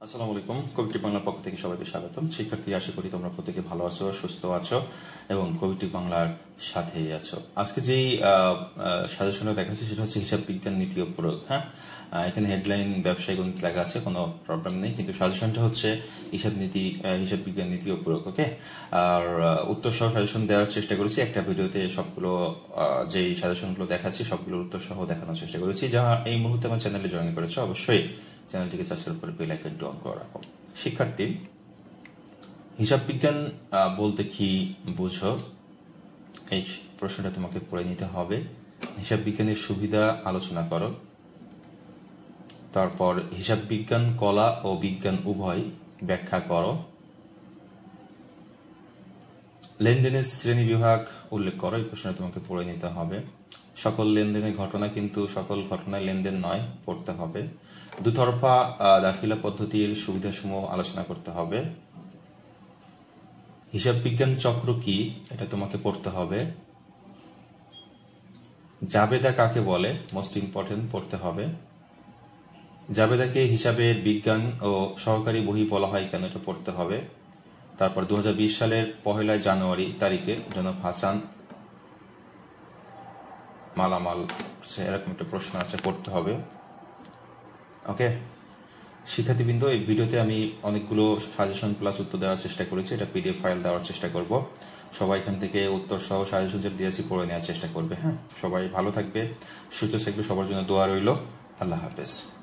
আসসালামু আলাইকুম। কবিটি বাংলার পক্ষ থেকে সবাইকে স্বাগতম। শিক্ষার্থী, আশা করি তোমরা প্রত্যেকে ভালো আছো, সুস্থ আছো এবং কবিটি বাংলার সাথেই আছো। আজকে যেই সাজেশনটা দেখাচ্ছি সেটা হচ্ছে হিসাব বিজ্ঞান নীতি ও প্রয়োগ। হ্যাঁ, এখানে হেডলাইন ব্যবসায়িক গণিত লেখা আছে, কোনো প্রবলেম নেই, কিন্তু সাজেশনটা হচ্ছে হিসাব বিজ্ঞান নীতি ও প্রয়োগ। ওকে, আর উত্তর সহ সাজেশন দেওয়ার চেষ্টা করেছি একটা ভিডিওতে। সবগুলো যেই সাজেশনগুলো দেখাচ্ছি সবগুলোর উত্তর সহ দেখানোর চেষ্টা করেছি। যারা এই মুহূর্তে আমার চ্যানেলে জয়েন করেছে অবশ্যই চ্যানেলটিকে সাবস্ক্রাইব করে বেল আইকনটি অন করে রাখো। শিক্ষার্থী, হিসাব বিজ্ঞান বলতে কি বুঝো, এই প্রশ্নটা তোমাকে পড়ে নিতে হবে। হিসাব বিজ্ঞানের সুবিধা আলোচনা করো। তারপর হিসাব বিজ্ঞান কলা ও বিজ্ঞান উভয় ব্যাখ্যা করো। লেনদেনের শ্রেণী বিভাগ উল্লেখ করো। এই প্রশ্নটা তোমাকে পড়ে নিতে হবে। সকল লেনদেনের ঘটনা কিন্তু সকল ঘটনায় লেনদেন নয়, পড়তে হবে। দুতরফা দাখিলা পদ্ধতির সুবিধাসমূহ আলোচনা করতে হবে। হিসাব বিজ্ঞান চক্র কি, এটা তোমাকে পড়তে হবে। জাবেদা কাকে বলে, মোস্ট ইম্পর্টেন্ট, পড়তে হবে। জাবেদাকে হিসাবের বিজ্ঞান ও সহকারী বহি বলা হয় কেন, এটা পড়তে হবে। তারপর 2020 সালের 1 জানুয়ারি তারিখে জনাব হাসান মালামাল, এরকম একটা প্রশ্ন আছে, পড়তে হবে। ওকে শিক্ষার্থীবৃন্দ, এই ভিডিওতে আমি অনেকগুলো সাজেশন প্লাস উত্তর দেওয়ার চেষ্টা করেছি। এটা পিডিএফ ফাইল দেওয়ার চেষ্টা করব। সবাই এখান থেকে উত্তর সহ সাজেশন যেটা দিয়েছি পড়ে নেওয়ার চেষ্টা করবে। হ্যাঁ, সবাই ভালো থাকবে, সুস্থ থাকবে, সবার জন্য দোয়া রইল। আল্লাহ হাফেজ।